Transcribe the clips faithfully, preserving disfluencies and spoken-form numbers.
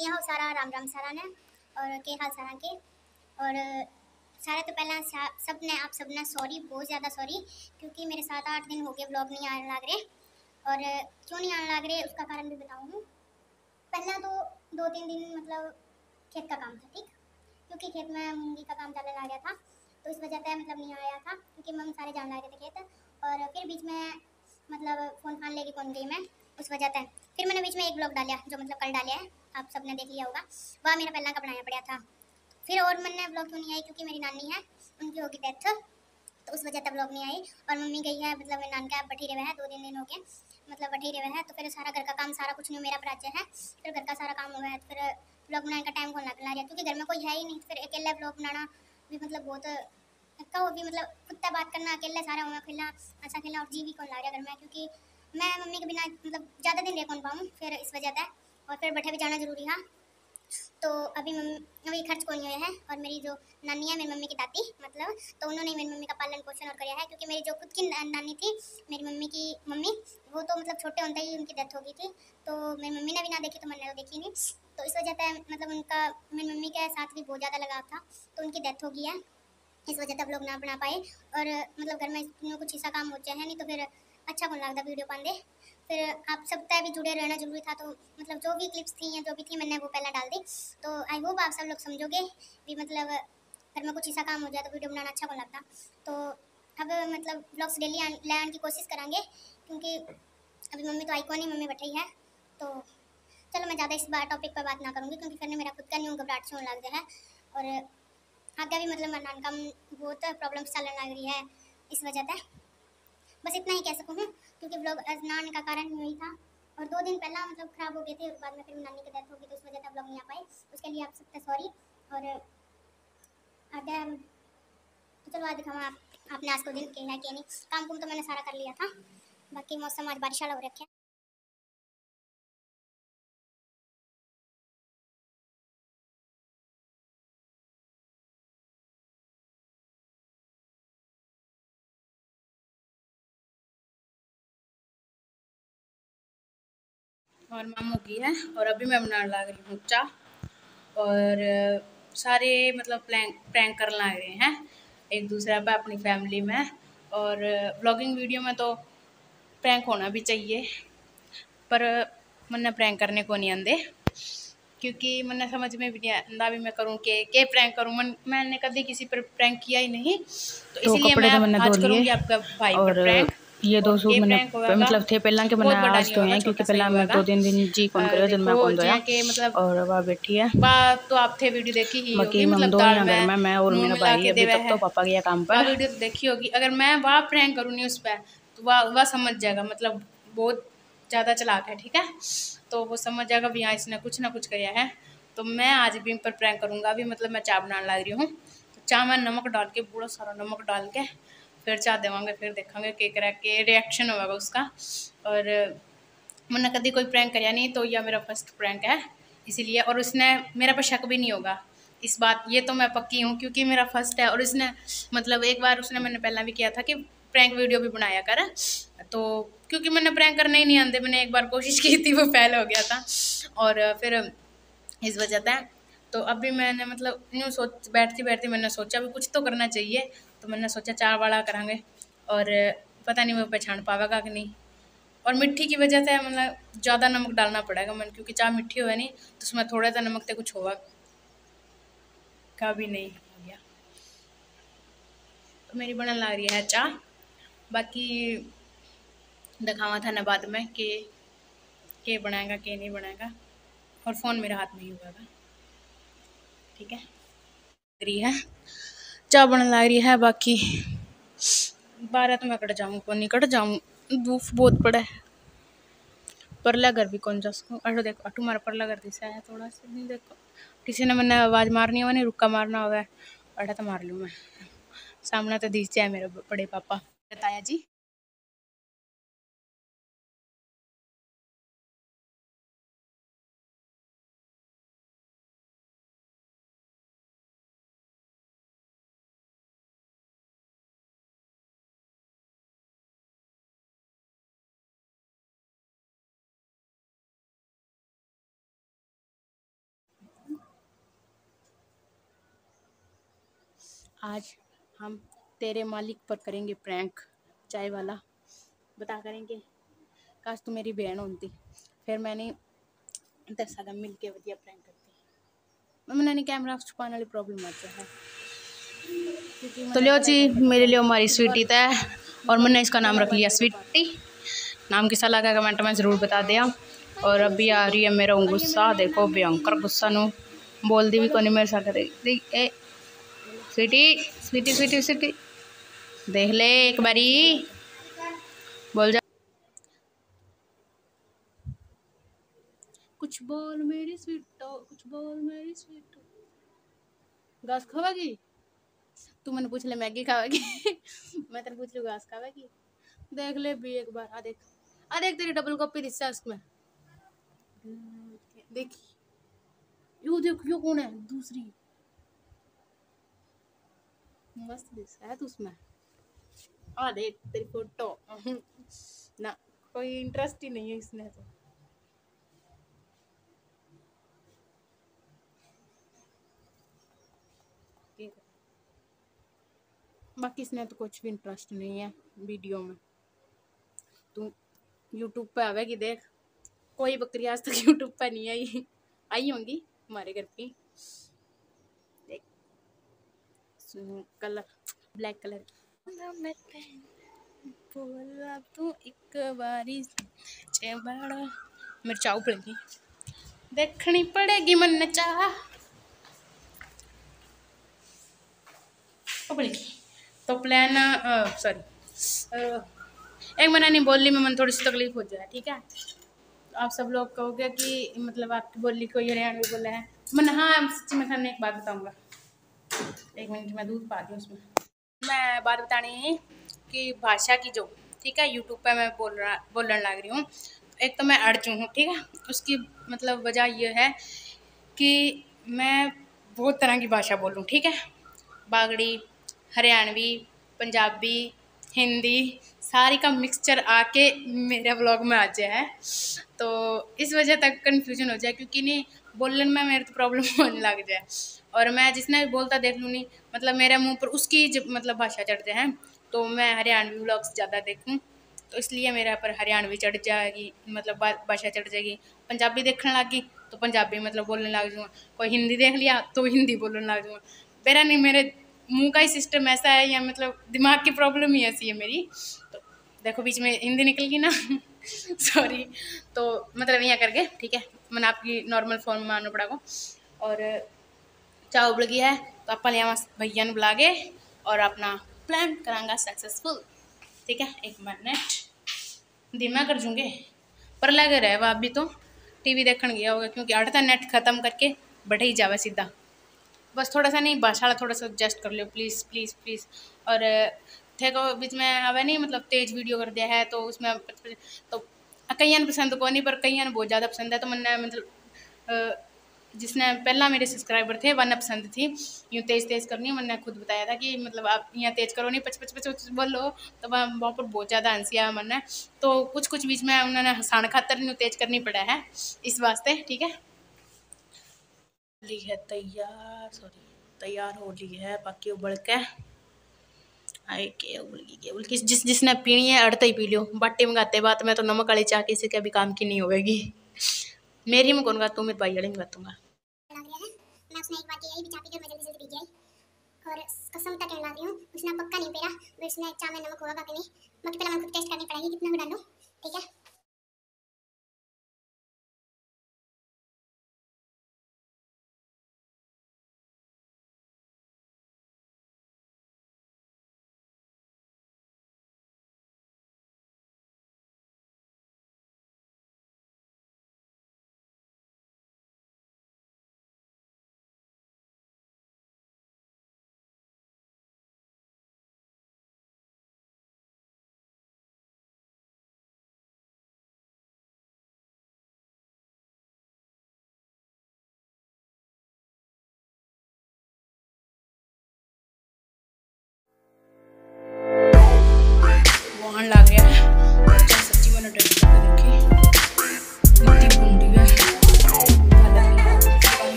किया हो सारा राम राम सारा ने और के हाल सारा के और सारे तो पहला सब ने आप सब ने सॉरी, बहुत ज़्यादा सॉरी, क्योंकि मेरे सात आठ दिन हो गए ब्लॉग नहीं आने लग रहे। और क्यों नहीं आने लग रहे उसका कारण भी बताऊँ। पहला तो दो तीन दिन मतलब खेत का काम था, ठीक, क्योंकि खेत में मूंगी का काम चलने लग गया था, तो इस वजह से मतलब नहीं आया था, क्योंकि मम्मी सारे जान लग रहे थे खेत। और फिर बीच में मतलब फ़ोन फान लेके कौन गई मैं, उस वजह से फिर मैंने बीच में एक ब्लॉग डाला जो मतलब कल डाला है, आप सबने देख लिया होगा, वह मेरा पहला का बनाया पड़ा था। फिर और मैंने ब्लॉग क्यों नहीं आई, क्योंकि मेरी नानी है, उनकी होगी डेथ, तो उस वजह से ब्लॉग नहीं आई। और मम्मी गई है मतलब मेरे नान का बठी रहे है, दो तीन दिन हो गए मतलब बठी रहे है, तो फिर सारा घर का काम सारा कुछ नहीं मेरा प्राच्य है, फिर घर का सारा काम हुआ है, तो फिर ब्लॉग बनाने का टाइम कौन लग रहा है, क्योंकि घर में कोई है ही नहीं, फिर अकेला ब्लॉग बनाना भी मतलब बहुत का वो भी मतलब खुद तक बात करना अकेला सारा हुआ खेलना ऐसा खेलना और जी भी कौन ला रहा घर में, क्योंकि मैं मम्मी के बिना मतलब ज़्यादा दिन रह कौन पाऊँ, फिर इस वजह से। और फिर बैठे भी जाना जरूरी है, तो अभी मम्मी अभी खर्च कौन हुए है। और मेरी जो नानी है, मेरी मम्मी की दादी मतलब, तो उन्होंने मेरी मम्मी का पालन पोषण और किया है, क्योंकि मेरी जो खुद की नानी थी, मेरी मम्मी की मम्मी, वो तो मतलब छोटे होते ही उनकी डेथ हो गई थी, तो मेरी मम्मी ने भी ना देखी तो मैंने तो देखी नहीं, तो इस वजह से मतलब उनका मेरी मम्मी के साथ भी बहुत ज़्यादा लगाव था, तो उनकी डेथ हो गई है, इस वजह से आप लोग ना बना पाए। और मतलब घर में कुछ ऐसा काम हो जाए है नहीं, तो फिर अच्छा कौन लगता वीडियो पाते। फिर आप सब तय भी जुड़े रहना जरूरी था, तो मतलब जो भी क्लिप्स थी या जो भी थी मैंने वो पहले डाल दी, तो आई होप आप सब लोग समझोगे भी, मतलब घर में कुछ ऐसा काम हो जाए तो वीडियो बनाना अच्छा कौन लगता। तो अब मतलब ब्लॉग्स डेली ले आने की कोशिश करेंगे, क्योंकि अभी मम्मी तो आइकॉन ही मम्मी बैठी है, तो चलो मैं ज़्यादा इस बार टॉपिक पर बात ना करूँगी, क्योंकि फिर मेरा खुद का नहीं घबराहट से होने लग गया है, और आगे भी मतलब मेरे नान का बहुत प्रॉब्लम चलने लग रही है, इस वजह से बस इतना ही कह सकूँ हूँ, क्योंकि ब्लॉग नान का कारण यही था। और दो दिन पहला मतलब खराब हो गए थे, उसके बाद में फिर नानी की डेथ हो गई, तो उस वजह से ब्लॉग नहीं आ पाए, उसके लिए आप सबसे सॉरी। और आगे तो चलो आज दिखाऊँ आप आपने आज को दिन के है कि नहीं, काम कुम तो मैंने सारा कर लिया था, बाकी मौसम आज बारिश वाला हो रखे। और मामू की है, और अभी मैं बनाने लग रही हूँ चाय। और सारे मतलब प्रैंक प्रैंक करने लग रहे हैं एक दूसरे पे अपनी फैमिली में। और ब्लॉगिंग वीडियो में तो प्रैंक होना भी चाहिए, पर मन्ने प्रैंक करने को नहीं आंदे, क्योंकि मन्ने समझ में भी नहीं आंदा भी मैं करूँ के के प्रैंक करूँ। मन मैंने कभी किसी पर प्रैंक किया ही नहीं, तो तो इसीलिए कपड़े मैं तो मैंने धो आज लिए करूँगी आपका भाई पर और प्रैंक। ये दो और सूट के मैंने प्रैंक होगा मतलब थे पहला के मैंने बहुत बड़ा आज नहीं धोए होगा, हैं, क्योंकि छोटा सा ही पहला मैं होगा। दो तीन दिन जी कौन अ, करे जब मैं देखो कौन धोया। जियां के मतलब और वह बैठी है, बात तो आप थे वीडियो देखी ही बाकी होगी, हम मतलब दो ही दाल हैं घर में में, मैं और नून मेरा मिला भाई। के अभी देवे तक है, तो पापा गया काम वह पर। वीडियो तो देखी होगी। अगर मैं वह प्रैंक करूँगी उस पर, तो वह वह समझ जाएगा, मतलब बहुत ज़्यादा चलाक है, ठीक है, तो वो समझ जाएगा भी हाँ इसने कुछ ना कुछ किया है। तो मैं आज भी इन पर प्रैंक करूँगा। अभी मतलब मैं चाय बनाने लग रही हूँ, तो चाय में नमक डाल के, पूरा सारा नमक डाल के फिर चाय देवांगे, फिर देखेंगे के करा के रिएक्शन होगा उसका। और मैंने कभी कोई प्रैंक कराया नहीं, तो यह मेरा फर्स्ट प्रैंक है, इसीलिए। और उसने मेरा पर शक भी नहीं होगा इस बात, ये तो मैं पक्की हूँ, क्योंकि मेरा फर्स्ट है। और इसने मतलब एक बार उसने मैंने पहला भी किया था कि प्रैंक वीडियो भी बनाया कर, तो क्योंकि मैंने प्रैंक करने ही नहीं आते, मैंने एक बार कोशिश की थी, वो फेल हो गया था। और फिर इस वजह से तो अभी मैंने मतलब यूँ सोच बैठती बैठती मैंने सोचा भी कुछ तो करना चाहिए, तो मैंने सोचा चाय वाला करांगे। और पता नहीं वो पहचान पावेगा कि नहीं। और मिट्टी की वजह से मतलब ज़्यादा नमक डालना पड़ेगा मन, क्योंकि चाय मिट्टी हुआ नहीं, तो उसमें थोड़ा सा नमक से कुछ होगा का भी नहीं हो गया। तो मेरी बनने लग रही है चाय, बाकी दिखावा था ना बाद में कि के बनाएगा के नहीं बनाएगा। और फ़ोन मेरे हाथ में ही हुआ था, ठीक है। रही है चाय बनने लग रही है, बाकी बारह तो मैं कट जाऊँ को नहीं कट जाऊँ, धूप बहुत पड़ा है। परला घर भी कौन जा सकूँ, अटो देखो अटू मारा परला घर दिशा है थोड़ा सा, नहीं देखो किसी ने मैंने आवाज़ मारनी हो नहीं, रुक्का मारना होगा, अटा तो मार लूँ मैं। सामने तो दिख जाए मेरे बड़े पापा ताया जी। आज हम तेरे मालिक पर करेंगे प्रैंक। चाय वाला बता करेंगे। काश तू मेरी बहन होती, फिर मैंने तेरे साथ मिल के वधिया प्रैंक करती। मैंने नहीं कैमरा छुपाने वाली प्रॉब्लम आ है, क्योंकि तो मैंने लियो पता जी, ही है मेरे लिए प्रैंक हमारी इस बार स्वीटी तय, और मतलब मैंने इसका नाम पहला रख बार लिया मेरे पास। स्वीटी। नाम कैसा लगा कमेंट में ज़रूर बता दिया। और अभी आ रही है मेरा और ये गुस्सा, मेरा नया देखो नाम है भयंकर मीनू। गुस्सा नू बोल दी भी बोलो कोनी मेरे साथ। देख देख ए स्वीटी स्वीटी स्वीटी स्वीटी, देख ले मेरे एक नाम बारी, से बुलाते बोल जा। कुछ बोल मेरी स्वीटो, कुछ बोल मेरी स्वीटो। घास खावेगी? तू मैंने पूछ ले मैगी खावेगी? मैं तेरे पूछ लूँ घास खावेगी? देख ले भी एक बार। आ देख, आ देख तेरी डबल कॉपी दिसता है उसमें। देख, यो देख, यो कौन है? दूसरी मस्त दिसता है तू उसमें। आ देख तेरी फोटो। ना, कोई इंटरेस्ट ही नहीं है इसमें तो। ठीक है। बाकी इसमें तो कुछ भी इंटरेस्ट नहीं है वीडियो में। तू यूट्यूब पे आवेगी देख, कोई बकरी आज तक यूट्यूब पे नहीं आई। आई होंगी हमारे घर की। देख कलर, ब्लैक कलर। बोला तू एक बारी चे बड़ा मिर्चा पड़ेगी, देखनी पड़ेगी मन चाह पड़ेगी। तो प्लान, सॉरी, एक महीना नहीं बोल ली मैं, मन थोड़ी सी तकलीफ हो जाए, ठीक है। आप सब लोग कहोगे कि मतलब आपकी बोली को हरियाणवी बोला है मन। हाँ सच्ची मैं थाने एक बात बताऊंगा। एक मिनट मैं दूध पा दी उसमें। मैं बात बतानी कि भाषा की जो, ठीक है, यूट्यूब पे मैं बोल रहा बोलने लग रही हूँ। एक तो मैं अड़चू हूँ, ठीक है। उसकी मतलब वजह यह है कि मैं बहुत तरह की भाषा बोलूँ, ठीक है। बागड़ी, हरियाणवी, पंजाबी, हिंदी, सारी का मिक्सचर आके मेरे ब्लॉग में आ जाए है। तो इस वजह तक कन्फ्यूजन हो जाए, क्योंकि नहीं बोलने में मेरे तो प्रॉब्लम होने लग जाए। और मैं जिसने भी बोलता देख लूँ नहीं, मतलब मेरे मुंह पर उसकी जब मतलब भाषा चढ़ जाए हैं, तो मैं हरियाणवी व्लॉग्स ज़्यादा देखूँ, तो इसलिए मेरे पर हरियाणवी चढ़ जाएगी, मतलब भाषा चढ़ जाएगी। पंजाबी देखने लगी तो पंजाबी मतलब बोलने लग जाऊँगा। कोई हिंदी देख लिया तो हिंदी बोलने लग जाऊँगा। मेरा नहीं, मेरे मुंह का ही सिस्टम ऐसा है, या मतलब दिमाग की प्रॉब्लम ही ऐसी है मेरी। तो देखो बीच में हिंदी निकल गई ना। सॉरी। तो मतलब यहाँ करके ठीक है, मैंने आपकी नॉर्मल फॉर्म में आना पड़ेगा। और चाय उबल गई है तो आप लिया भैया ने बुला के और अपना प्लान करांगा सक्सेसफुल, ठीक है। एक मिनट धीमा कर जूँगे, पर लगे रहे वह अभी तो टीवी देखने गया होगा, क्योंकि अड़ता नेट खत्म करके बैठे ही जावा सीधा। बस थोड़ा सा नहीं भाषा थोड़ा सा एडजस्ट कर लो प्लीज़ प्लीज़ प्लीज़। और थे को बीच में अब नहीं मतलब तेज वीडियो कर दिया है, तो उसमें तो कई पसंद को नहीं, पर कई बहुत ज़्यादा पसंद है। तो मैंने मतलब जिसने पहला मेरे सब्सक्राइबर थे वन पसंद थी यूँ तेज़ तेज़ करनी, मैंने खुद बताया था कि मतलब आप यहाँ तेज़ करो नहीं, पच पच पच पच बोलो। तो वहाँ पर बहुत ज़्यादा हंसिया मैंने, तो कुछ कुछ बीच में उन्होंने हंसान खातर यूँ तेज़ करनी पड़ा है इस वास्ते, ठीक है। ली है तैयार, सॉरी तैयार हो ली है, बाकी उबल के आए के उबल गई के उबल की। जिस जिसने पीनी है अड़ते ही पी लो, बाटी मंगाते बात में तो नमक वाली चाय किसी के भी काम की नहीं होगी। मेरी में कौन गा तू, मेरे भाई वाली में गातूंगा। मैं उसने एक बार यही भी चाय पीकर मैं जल्दी जल्दी पी गई, और कसम तक कहने लग रही हूँ उसने पक्का नहीं पीरा, उसने चाय में नमक होगा कि नहीं। बाकी पहले मैं खुद टेस्ट करनी पड़ेगी कितना डालूं, ठीक है।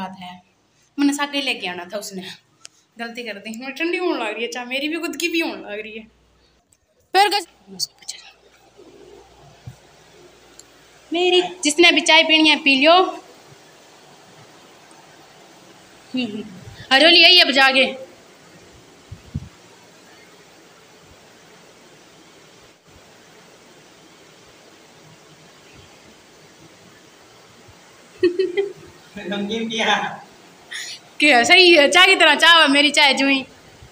साथ है। मैंने साके लेके आना था, उसने गलती कर दी। मैं ठंडी होने लग रही है चाय, मेरी भी खुद की भी होने लग रही है। फिर मेरी जिसने भी चाय पीनी है पी लो। हरोली आई अब जागे। क्या सही है, चाय की तरह चाय मेरी चाय जुई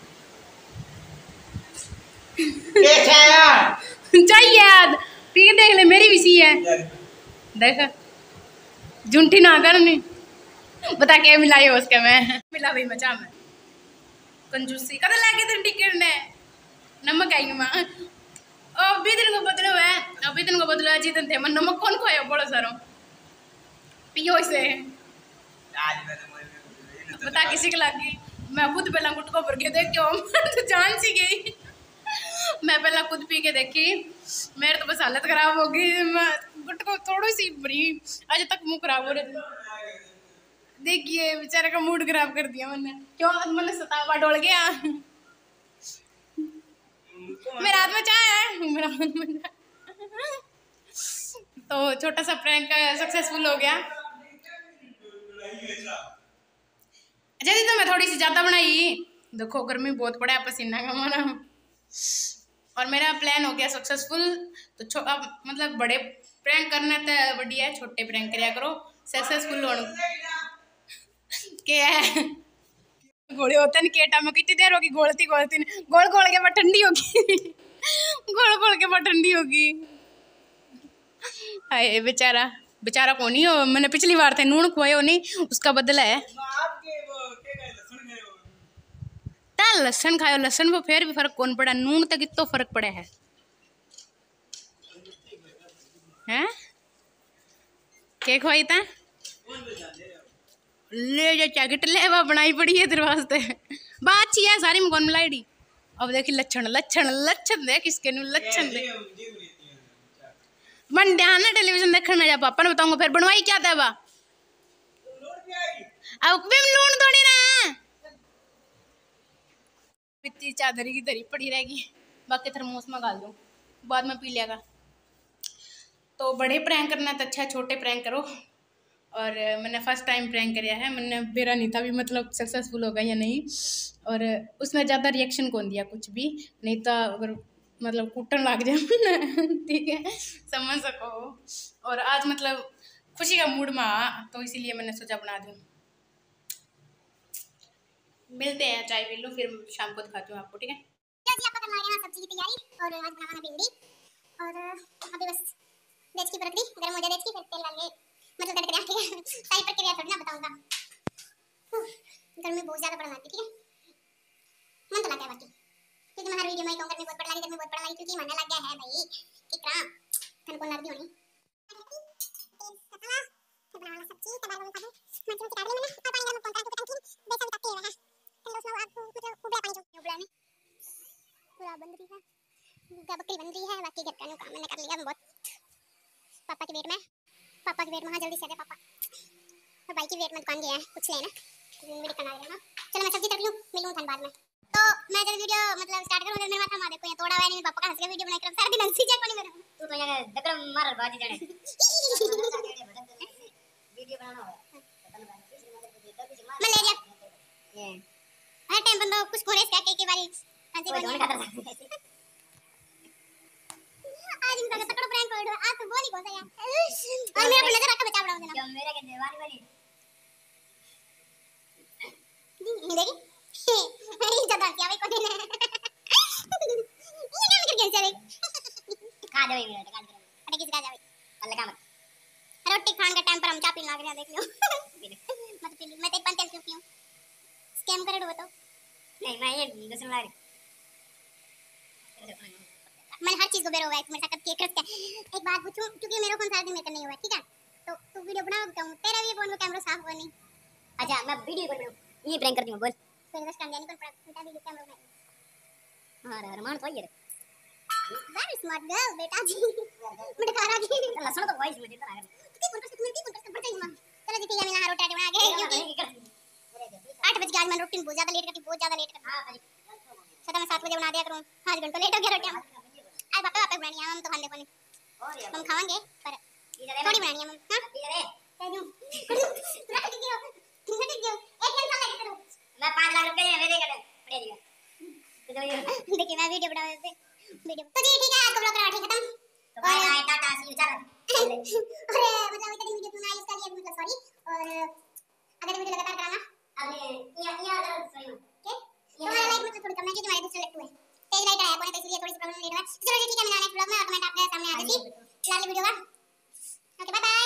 चाय याद पी के देख ले, मेरी भी सी है देख। झूठी ना करनी, बता के मिलाई उसके मैं मिला भाई मचा में कंजूसी कद लागे तेरे टिकट ने नमक आई मां अभी दिन को बदलो है, अभी दिन को बदलो है जीतन थे। मन नमक कौन खोया बड़ा सारो पियो इसे बता किसी के लागी। मैं खुद पहला गुटको भर के देख तो जान सी गई। मैं पहला खुद पी के देखी, मेरे तो बस हालत खराब हो गई। मैं गुटको थोड़ी सी भरी, आज तक मुंह खराब हो रहा। देखिए बेचारे का मूड खराब कर दिया मैंने। क्यों मैंने सतावा डोल गया। मेरा हाथ में चाय है, मेरा हाथ में तो छोटा सा प्रैंक सक्सेसफुल हो गया। अच्छा जी, तो मैं थोड़ी सी ज्यादा बनाई। देखो गर्मी बहुत पड़ा है, पसीना का मारा, और मेरा प्लान हो गया सक्सेसफुल। तो अब मतलब बड़े प्रैंक करना तो बढ़िया है, छोटे प्रैंक कराया करो सक्सेसफुल होने के है। गोले होते हैं केटा में कितनी देर होगी गोलती गोलती गोल गोल के बाद ठंडी होगी गोल गोल के बाद ठंडी होगी। हाय बेचारा बेचारा कौन ही हो, मैंने पिछली बार थे नून खुआए नहीं, उसका बदला है। लहसुन खाओ, लहसुन को फिर भी फर्क कौन पड़ा, नून तक इतना फर्क पड़ा है हैं? क्या खुआई था ले जा जैकेट ले वो बनाई पड़ी है तेरे वास्ते। बात अच्छी है सारी में कौन मिलाई। अब देखी लक्षण लक्षण लक्षण देख इसके नु लक्षण दे बन ध्यान है टेलीविजन देखना जा पापा ने बताऊंगा फिर बनवाई क्या था बा अब भी लून थोड़ी ना इतनी चादर की धरी पड़ी रहेगी, बाकी थर्मोस में डाल दूँ बाद में पी लेगा। तो बड़े प्रैंक करना तो अच्छा, छोटे प्रैंक करो। और मैंने फर्स्ट टाइम प्रैंक किया है, मैंने बेरा नहीं था भी मतलब सक्सेसफुल होगा या नहीं। और उसमें ज़्यादा रिएक्शन कौन दिया कुछ भी नहीं तो अगर मतलब कूटन लग जाए ठीक है समझ सको। और आज मतलब खुशी का मूड में आ तो इसीलिए मैंने सोचा बना दूँ। मिलते हैं, चाय पी लो फिर शाम को दिखाती हूँ आपको, ठीक है। आपका करवा रहे हैं सब्जी की तैयारी और आज बनाना भिंडी और अभी बस देच की परक दी गर्म हो जाए देच की फिर तेल डाल के मतलब तड़क दिया, ठीक है। साइड पर क्या थोड़ी ना बताऊंगा, गर्मी बहुत ज्यादा पड़ रही, ठीक है। मन तो लग गया बाकी क्योंकि मैं हर वीडियो में कहूं गर्मी बहुत पड़ रही गर्मी बहुत पड़ रही क्योंकि मन लग गया है भाई कि कहां थन को लग दी होनी तो बनाना सब्जी तब आलू खादू मर्ची में काट ली मैंने और पानी गर्म कौन का टंकी बेसन तक रहा तो उसमें आप मतलब उबला पानी जो उबला में पूरा बन रही है बकरी बन रही है। बाकी घर का काम मैंने कर लिया बहुत। पापा के वेट में पापा के वेट में जल्दी से दे पापा और भाई की वेट में दुकान गया है कुछ लेना वीडियो बना रहे हैं। चलो मैं सब्जी तक लूं मिलूं धन बाद में। तो मैं जब वीडियो मतलब स्टार्ट करूं मेरे माथा में देखो ये थोड़ा हुआ नहीं पापा का हंस के वीडियो बनाकर सारा दिन हंसी जाए कोनी मेरे तू तो यहां दकड़ मार बाजी जाने वीडियो बनाना होगा मैं ले लिया ये हर टाइम बंदा कुछ कोरेस क्या के बारी हंसी को नहीं खाता आज इनका तकड़ प्रैंक कर दो आज तो बोली कौन सा यार और मेरा को नजर रखा बचा बड़ा देना क्यों मेरा के दीवानी वाली देखी ये ज्यादा क्या भाई कोने ये क्या कर कैसे खा दो ये मिनट काट दो अरे किस खा जावे अल्लाह का मत रोटी खाने का टाइम पर हम चा पीने लग रहे हैं देख लो मत पी मैं तेरे पान तेल क्यों पीऊं स्कैम कर दो बताओ नहीं मैं ये दसन ला रही मैं हर चीज को बेरो हुआ है मेरे साथ केक रखता है। एक बात पूछूं क्योंकि मेरे फोन सारा दिन मेकअप नहीं हुआ ठीक है तो तू वीडियो बनाओ बताऊं तेरा भी फोन में कैमरा साफ हुआ नहीं। अच्छा मैं वीडियो कर बनाऊं ये प्रैंक करती हूं बोल फिर बस काम जाने पर पड़ा वीडियो कैमरा में हां यार मान तो ये वेरी स्मार्ट गर्ल बेटा जी मुझे खा रहा जी लहसुन तो वॉइस मुझे तो आ गया ठीक है कौन कर सकते मैं कौन कर सकते बता ही मां चलो जी ठीक है मैं रोटी बना के ज़्यादा लेट करती, बहुत ज़्यादा लेट करती। सदा मैं सात बजे बना दिया करूँ, पाँच घंटे लेट हो गया रोटियाँ। आज पापा पापा बनानी है, हम तो खाने को नहीं, हम खाएंगे पर थोड़ी बनानी है हम। हाँ मैं पाँच लाख रुपए मेरे कर देखिए मैं वीडियो बना देते वीडियो तो जी ठीक है, आज का ब्लॉग खत्म तो bye bye tata see you चलो। और मतलब इतनी वीडियो बनाई इसका लिए मतलब सॉरी, और अगर वीडियो लगातार कराना अगले ये ये अगर सॉरी ओके तुम्हारा लाइक मतलब थोड़ी कम है क्योंकि हमारे दूसरे लट्टू है, तेज लाइट आया कोने तो इसलिए थोड़ी सी प्रॉब्लम लेट हुआ। चलो जी ठीक है, मिलना नेक्स्ट ब्लॉग में और कमेंट आपके सामने आ जाती लाल वीडियो का। Okay bye bye.